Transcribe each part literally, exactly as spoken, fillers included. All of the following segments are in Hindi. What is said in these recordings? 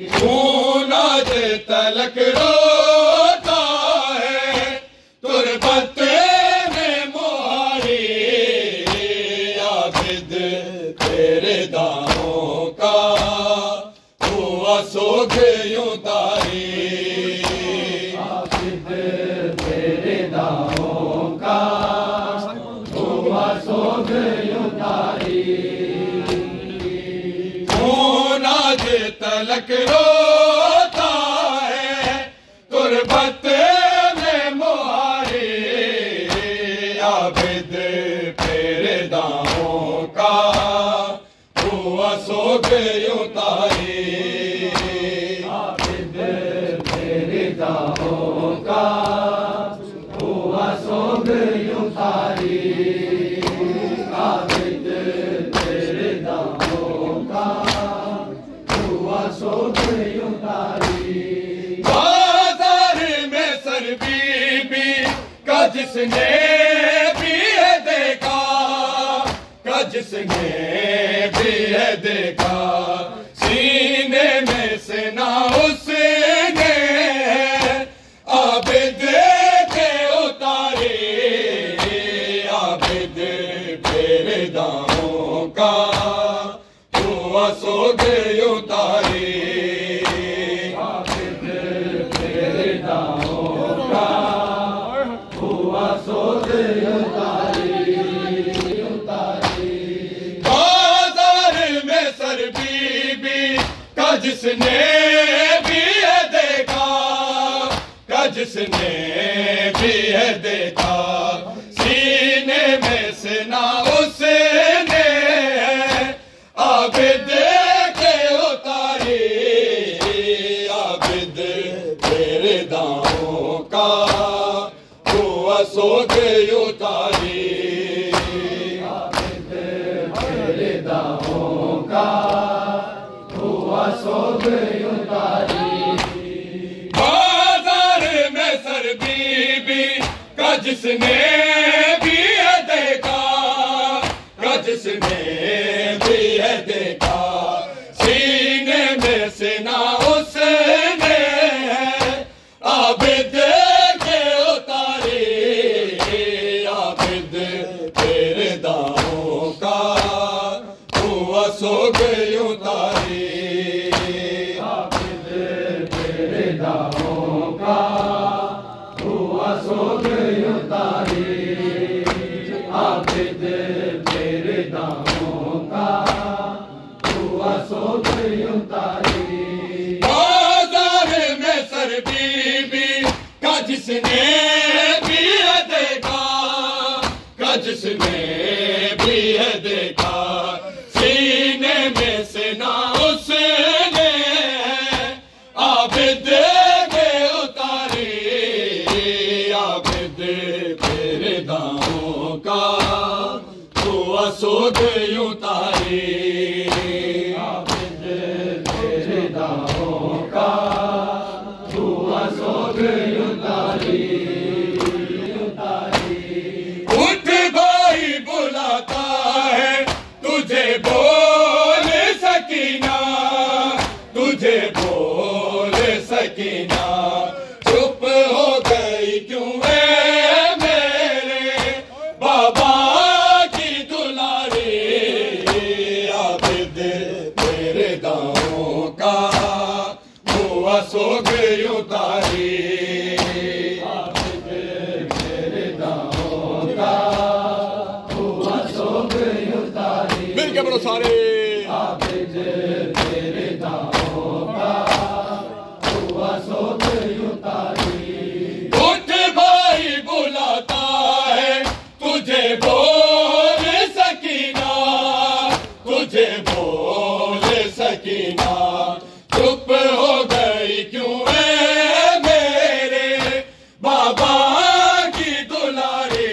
खून आज तलक रोता है तुरबत में मुहारी, आबिद तेरे दामों का हुआ सोख यूं तारी, आबिद तेरे दामों का हुआ सोख यूं तारी। खून आज तलक रोता है तुरबत में मुहारी, आबिद तेरे दामों का हुआ सोख यूं तारी, आबिद तेरे दामों का हुआ सोख यूं तारी, आबिद तेरे दामों का हुआ सोख यूं तारी। बाजार में सर बीबी का जिसने भी है देखा, का जिसने भी है देखा, सीने में से ना उसने आबिद के उतारे, आबिद तेरे दामों का हुआ सोख यूं तारी, आबिद तेरे दामों का हुआ सोख यूं तारी, यूं तारी। बाजार में सर बीबी का जिसने भी है देखा, का जिसने भी है देखा, सीने में से ना उसने आबिद के उतारे, आबिद तेरे दामों का हुआ सोख यूं तारी, आबिद तेरे दामों का हुआ सोख यूं तारी। बाजार में सर बीबी का जिसने भी है देखा, का जिसने भी है देखा, सीने में से ना उसने आबिद के उतारे, आबिद तेरे दामों का हुआ सोख यूं तारी, आबिद तेरे दामों का हुआ सोख यूं तारी, आबिद तेरे दामों का हुआ सोख यूं तारी। बाजार में सर बीबी का जिसने भी है देखा, का जिसने भी है देखा, सीने में से ना उसने आबिद के उतारे, आबिद तेरे दामों का हुआ सोख यूं तारी, आबिद तेरे दामों का हुआ सोख यूं तारी, यूं तारी। उठ भाई बुलाता है तुझे बोल सकीना, तुझे बोल सकीना, चुप हो गई क्यों है मेरे बाबा की दुलारी, आबिद तेरे दामों का हुआ सोख यूं तारी, आबिद तेरे दामों का हुआ सोख यूं तारी। मिलके बोलो सारे, आबिद तेरे दामों का हुआ सोख यूं तारी। उठ भाई बुलाता है तुझे बोल सकीना, तुझे बोल सकीना, चुप हो गई क्यों है मेरे बाबा की दुलारी,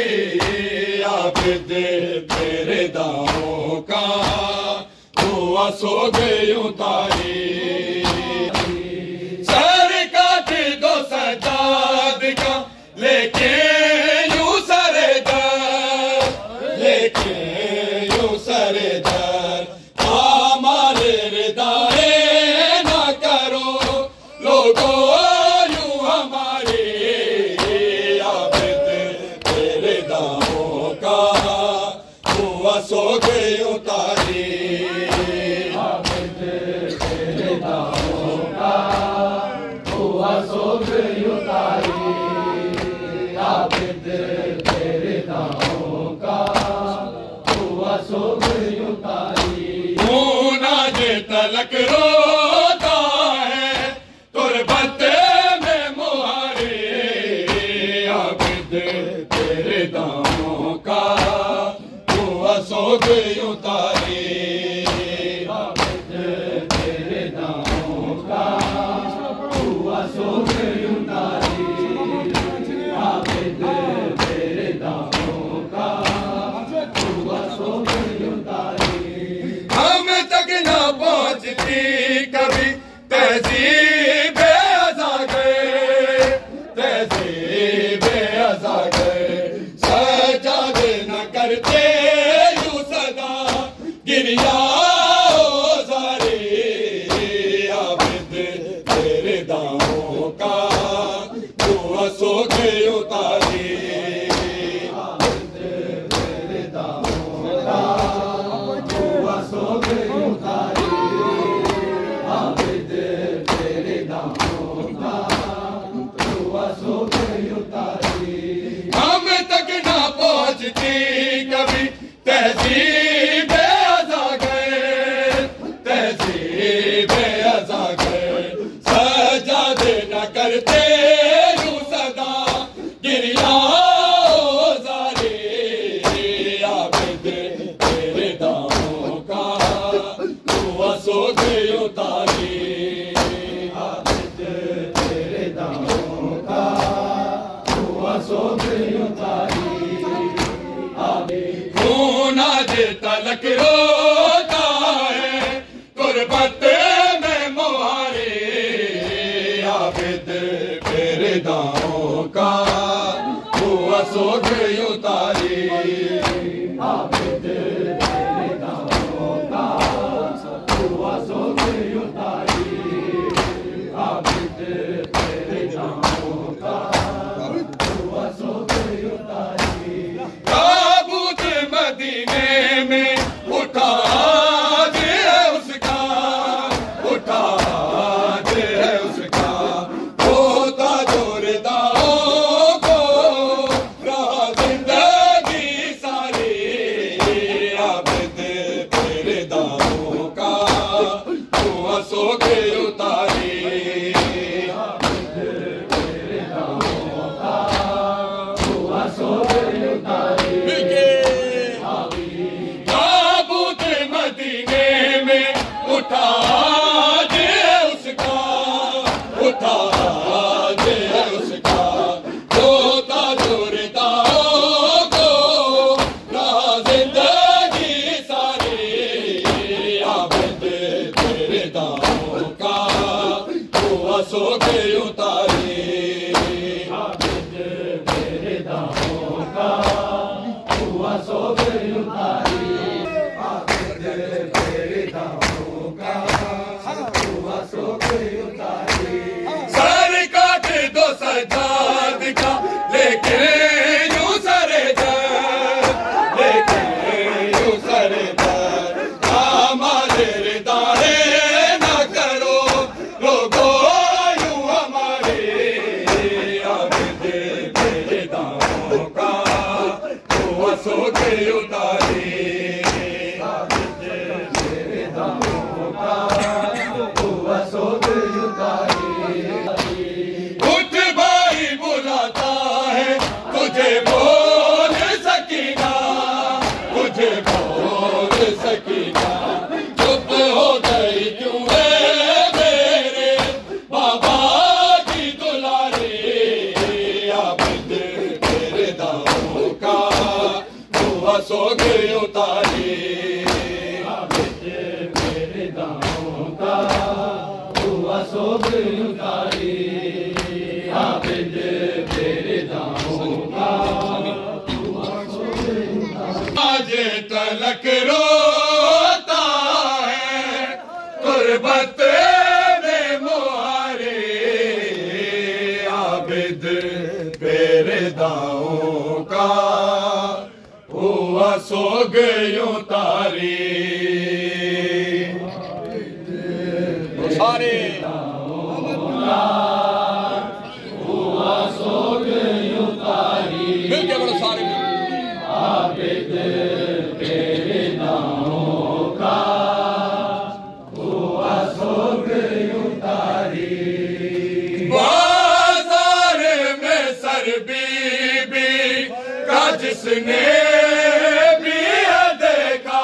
आबिद तेरे दामों का हुआ सोख यूं तारी, सर काट दो सजाद का लेके यूं सरेदार, लेके यूं सरेदार, हमारे रिदाए ना का रोता है तुरबत में मुहारे आबिद तेरे दामों का हुआ सोग उतारे आबिद तेरे दामों का हुआ सोग उतारे आबिद तेरे दामों का हुआ सोग उतारे हम तक न पहुंचती कभी तहजीब अज़ा गए तहजीब अज़ा गए सजाद न करते यूं सदा गिरिया ज़ारे आबिद तेरे दामों का हुआ सोग उतारे आबिद तेरे दामों का हुआ सोग उतारे आबिद तेरे दामों का हुआ सोग उतारे हम तक ना पहुंचती कभी तहजीब अज़ा गए तहजीब अज़ा गए सजाद न करते यूं सदा गिरिया ज़ारे आबिद तेरे दामों का हुआ सोग उतारे आबिद तेरे दामों का हुआ सोग उतारे आबिद खून आज तलक रोता है तुरबत में मुहारे आबिद तेरे दामों का हुआ सोग उतारे आबिद तेरे दामों का हुआ सोग उतारे आबिद तेरे दामों का हुआ सोग उतारे ताबूत मदीने में उठा दे उसका उठा दे उसका होता जोरदारों को रहा जिंदगी सारी आबिद तेरे दामों का हुआ सोग उतारे आबिद तेरे दामों का हुआ सोग उतारे ताबूत मदीने में उठा दे उसका उठा दे उसका होता जोरदारों को रहा जिंदगी सारी आबिद तेरे दामों का हुआ सोग उतारे आबिद तेरे दामों का हुआ सोग उतारे आबिद तेरे दामों का हुआ सोग उतारे सर काट दो सजाद का लेके यूं सरे दर लेके यूं सरे दर हमारे दारे न करो लोगो यूं हमारे आबिद तेरे दामों का हुआ सोग उतारे आबिद तेरे दामों का हुआ सोग उतारे उठ भाई बुलाता है तुझे बोल सकीना तुझे बोल सकीना चुप हो गई क्यों है मेरे बाबा की दुलारी आबिद तेरे दामों का हुआ सोग उतारे आबिद तेरे दामों का हुआ सोग उतारे आबिद तेरे दामों का हुआ सोग उतारे आज तलक रोता है तुरबत में मुहारे आबिद तेरे दामों का हुआ सोग उतारे सारे हुआ सोग उतारी मिलके बड़े सारे आबिद तेरे दामों का हुआ जिसने भी है देखा,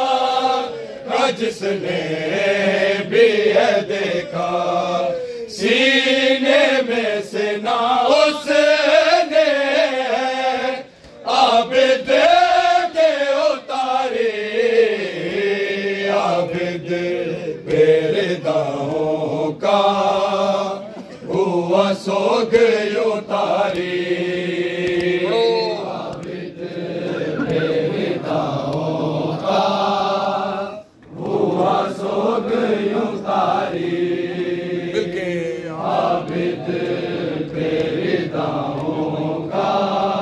जिसने भी है देखा, सीने में से ना उसने आबिद के उतारे, आबिद बेरदाओं का हुआ सोग उतारी, आबिद बेरदाओं का हुआ सोग उतारी, आबिद बेरदाओं का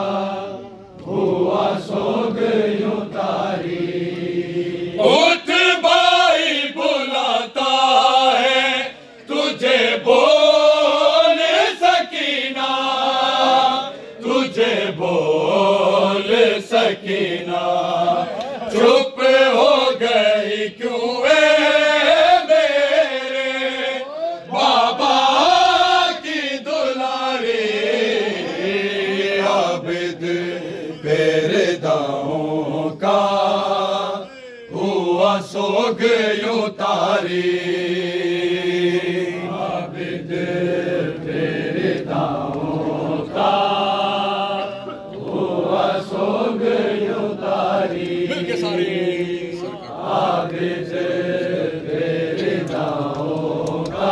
हुआ सोग उतारी। उठ भाई बुलाता है तुझे बोल सकीना, तुझे बोल सकीना, चुप हो गई क्यों बेरदाओं का हुआ सोग उतारी, आबिद बेरदाओं का हुआ सोग उतारी, मिलके सारे आबिद बेरदाओं का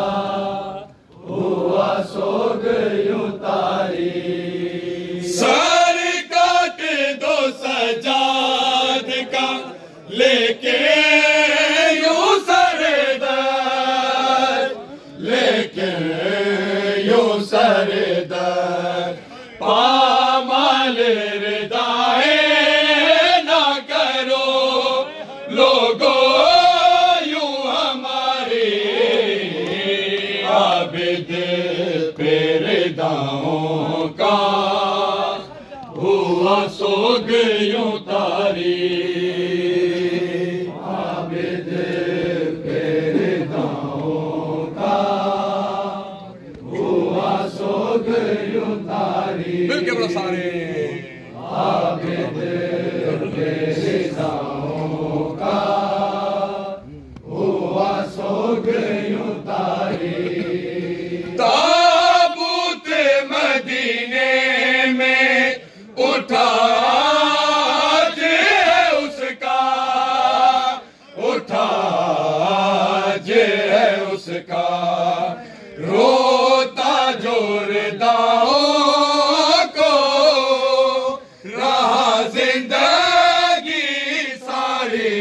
हुआ सोग उतारी। सजाद का लेके यूं सरदर, लेके यूं सरदर, पामाल रिदाए ना करो लोगो यूं हमारे, आबिद बेरदाओं का हुआ सोग उतारी, आबिद बेरदाओं का हुआ सोग उतारी, मिलके बोलो सारे आबिद बेरदाओं का हुआ सोग उतारी। ताबूत मदीने में उठा आज है उसका, उठा आज है उसका, रोता जोरदाओं को रहा जिंदगी सारी,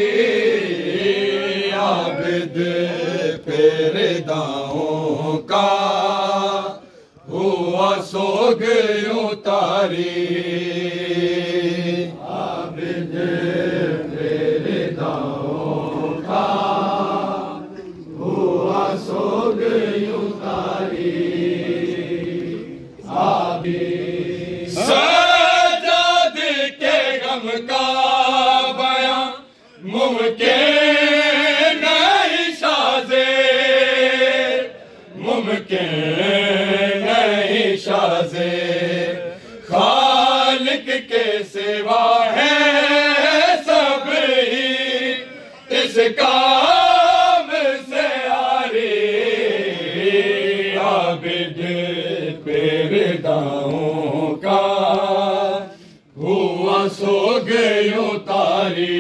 आबिद बेरदाओं का हुआ सोग उतारी, आबिद बेरदाओं का हुआ सोग उतारी, आबिद सजाद के गम का बयां मुमकिन नहीं शाज़े, मुमकिन नहीं शाज़े, खालिक के सिवा है सब ही इस काम से आरे, आबिद बेरदाओं का हुआ सोग उतारी,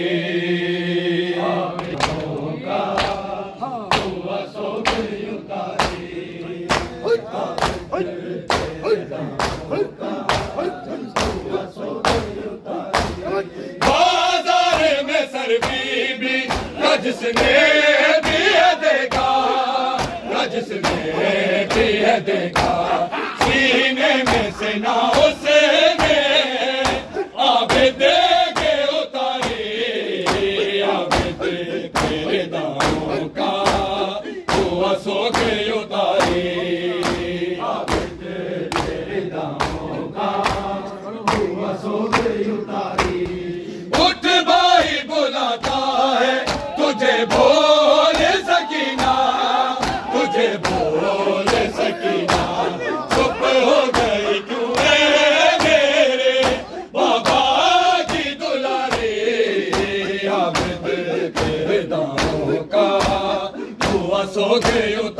बाजार में सरबीबी जिसने भी है देखा, जिसने भी है देखा, सीने में से ना उसने आबिद के उतारी, आबिद बेरदाओं का हुआ सोग उतारी, आबिद बेरदाओं का हुआ सोग उतारी। उठ भाई बुलाता है तुझे बोल सकीना, तुझे बोल सकीना, चुप हो गई क्यों मेरे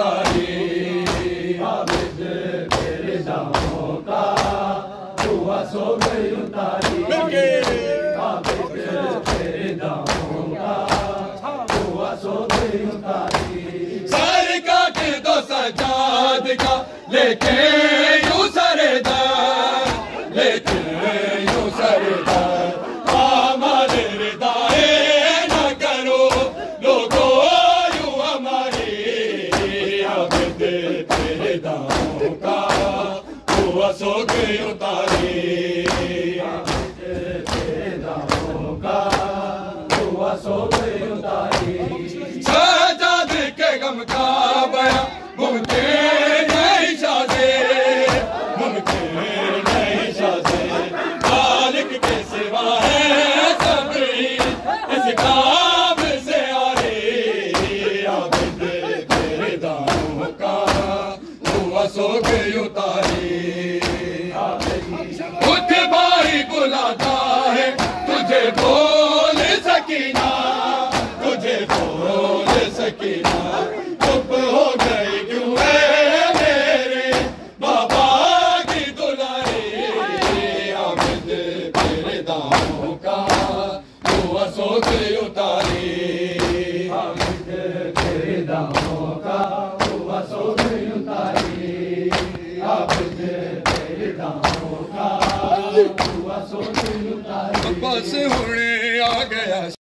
उतारी आबिद तेरे दामों का हुआ सो गई उतारी आबिद तेरे दामों का हुआ सो गई उतारी सर काट दो सजाद का लेके यूं सरदार लेके यूं सरदार हमारे रिदाए न करो लोगों यूं हमारी आबिद तेरे दामों का हुआ सो गई उतारी आबिद तेरे दामों का हुआ सो गई उतारी सजाद के गम का बया मुमकिन नहीं शाज़े मुमकिन नहीं शाज़े मालिक के सिवा है सब इस काम से आरे आबिद तेरे दामों का हुआ सो गई उतारी उठ भाई बुलाता है तुझे बोल सकीना तुझे बोल सकीना चुप हो गई क्यों है मेरे बाबा की दुलारी आबिद तेरे दामों का हुआ सो गई उतारी आबिद तेरे दामों का हुआ सो गई उतारी आबिद तेरे दामों का